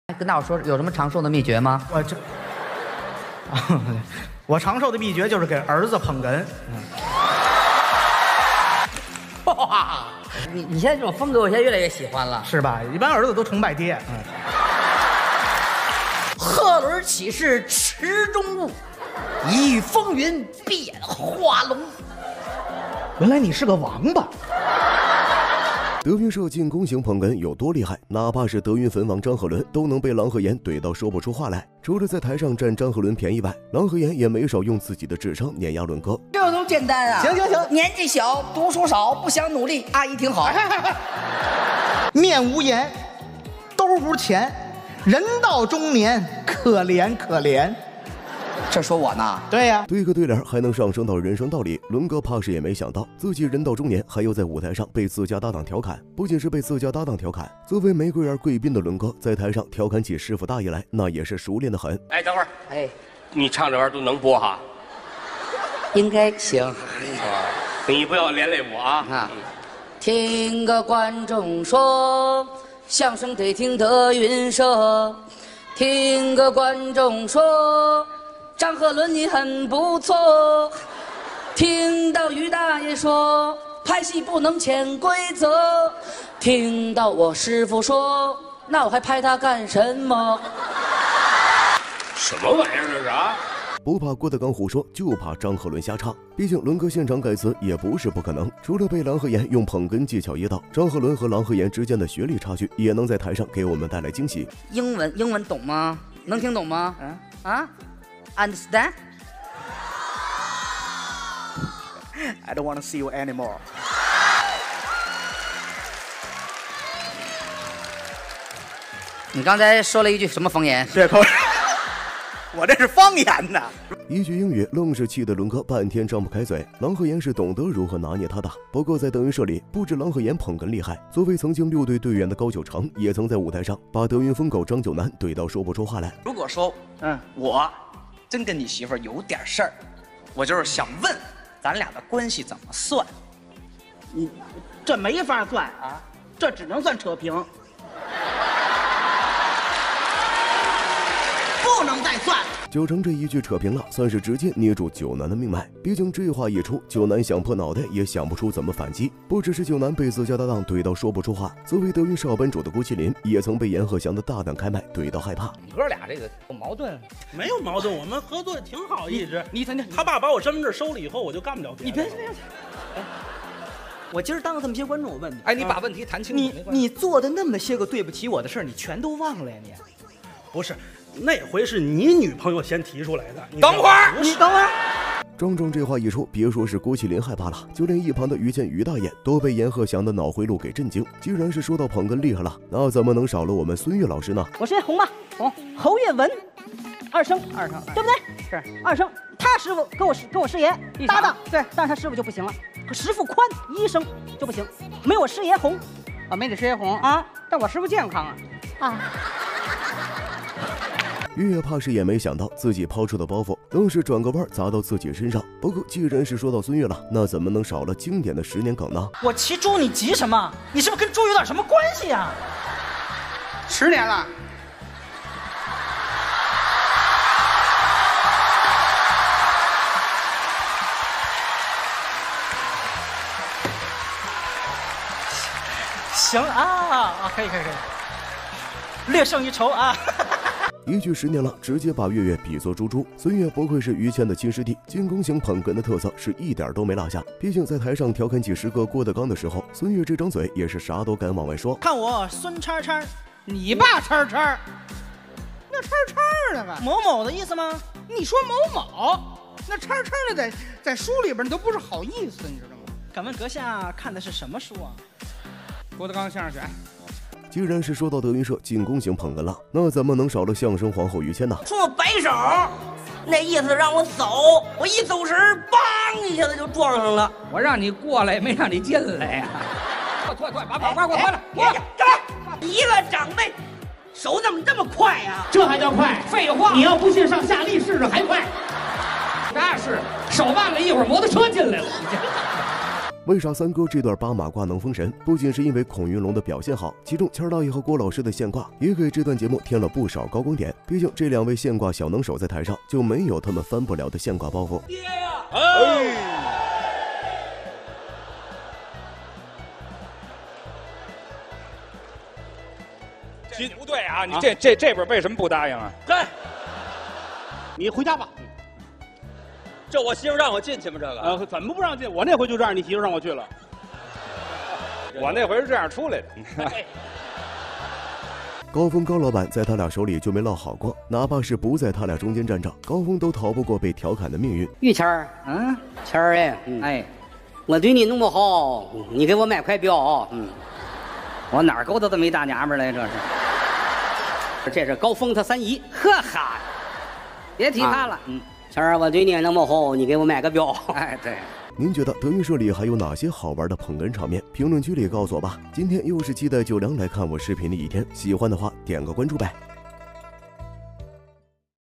跟大伙说有什么长寿的秘诀吗？ 我长寿的秘诀就是给儿子捧哏。 哇，你现在这种风格，我现在越来越喜欢了， 是吧？一般儿子都崇拜爹。 鹤轮岂是池中物，一遇风云变化龙。 原来你是个王八。 德云社进攻型捧哏有多厉害？哪怕是德云粉王张鹤伦都能被郎鹤炎怼到说不出话来。除了在台上占张鹤伦便宜外，郎鹤炎也没少用自己的智商碾压伦哥。 这都简单啊！ 行， 年纪小，读书少，不想努力，阿姨挺好。 面无颜，兜无钱，人到中年，可怜可怜。 这说我呢？ 对呀， 对个对联还能上升到人生道理，伦哥怕是也没想到自己人到中年，还要在舞台上被自家搭档调侃。不仅是被自家搭档调侃，作为玫瑰园贵宾的伦哥，在台上调侃起师傅大爷来，那也是熟练的很。 哎，等会儿， 哎， 你唱这玩意儿都能播哈？ 应该行。 你不要连累我啊！ 啊，听个观众说，相声得听德云社。听个观众说，张鹤伦你很不错。听到于大爷说，拍戏不能潜规则。听到我师傅说，那我还拍他干什么？ 什么玩意儿这是啊？ 不怕郭德纲胡说，就怕张鹤伦瞎唱。毕竟伦哥现场改词也不是不可能。除了被郎鹤炎用捧哏技巧噎到，张鹤伦和郎鹤炎之间的学历差距也能在台上给我们带来惊喜。 英文懂吗？能听懂吗？Understand? I don't want to see you anymore. 你刚才说了一句什么方言？ 这口，我这是方言呐。 一句英语愣是气得伦哥半天张不开嘴。郎鹤炎是懂得如何拿捏他的。不过在德云社里，不止郎鹤炎捧哏厉害，作为曾经6队队员的高九成，也曾在舞台上把德云疯狗张九南怼到说不出话来。 如果说，我真跟你媳妇儿有点事儿，我就是想问，咱俩的关系怎么算？ 这没法算啊，这只能算扯平，不能再算。 九成这一句扯平了，算是直接捏住九南的命脉。毕竟这话一出，九南想破脑袋也想不出怎么反击。不只是九南被自家搭档怼到说不出话，作为德云少班主的郭麒麟也曾被阎鹤祥的大胆开麦怼到害怕。 你哥俩这个有矛盾？ 没有矛盾，我们合作挺好，一直。他爸把我身份证收了以后，我就干不了别的。 你别， 我今儿当着这么些观众，我问你， 哎，你把问题谈清楚。 你做的那么些个对不起我的事儿，你全都忘了呀？你不是，那回是你女朋友先提出来的。 等会儿， 你等会儿。 庄庄这话一出，别说是郭麒麟害怕了，就连一旁的于谦于大爷都被阎鹤祥的脑回路给震惊。既然是说到捧哏厉害了，那怎么能少了我们孙越老师呢？ 我是红吧，红侯月文，二声，对不对？ 是二声。他师傅跟我师爷搭档，对，但是他师傅就不行了。师傅宽一声就不行，没我师爷红， 啊，没你师爷红啊， 但我师傅健康啊。 越怕是也没想到自己抛出的包袱愣是转个弯砸到自己身上。不过既然是说到孙越了，那怎么能少了经典的10年梗呢？ 我骑猪你急什么？你是不是跟猪有点什么关系呀 ？10年了。 行啊，可以，略胜一筹啊。 一句10年了，直接把月月比作猪猪。孙越不愧是于谦的亲师弟，进攻型捧哏的特色是一点都没落下。毕竟在台上调侃起师哥郭德纲的时候，孙越这张嘴也是啥都敢往外说。 看我孙叉叉， 你爸叉叉，那叉叉那个某某的意思吗？ 你说某某，那叉叉的在书里边那都不是好意思，你知道吗？ 敢问阁下看的是什么书啊？ 郭德纲相声选。 既然是说到德云社进攻型捧哏了，那怎么能少了相声皇后于谦呢？ 冲我摆手，那意思让我走，我一走神，梆一下子就撞上了。 我让你过来，没让你进来呀！快，把跑快给我关了！ 一个长辈，手怎么这么快呀？ 这还叫快？废话！你要不信，上夏利试试还快。那是手慢了一会儿，摩托车进来了。 为啥三哥这段八马褂能封神？不仅是因为孔云龙的表现好，其中谦大爷和郭老师的现挂也给这段节目添了不少高光点。毕竟这两位现挂小能手在台上就没有他们翻不了的现挂包袱。 爹呀！哎。这不对啊！你这边为什么不答应啊？ 对，你回家吧。这我媳妇让我进去吗？这个怎么不让进？我那回就这样，你媳妇让我去了。 我那回是这样出来的。 高峰高老板在他俩手里就没落好过，哪怕是不在他俩中间站着，高峰都逃不过被调侃的命运。 玉谦儿，谦儿哎，哎，我对你那么好，你给我买块表，我哪够到这么一大娘们来？这是高峰他三姨，呵哈，别提他了，谦儿，我对你那么好，你给我买个表，哎，对。 您觉得德云社里还有哪些好玩的捧哏场面？评论区里告诉我吧。今天又是期待9良来看我视频的一天，喜欢的话点个关注呗。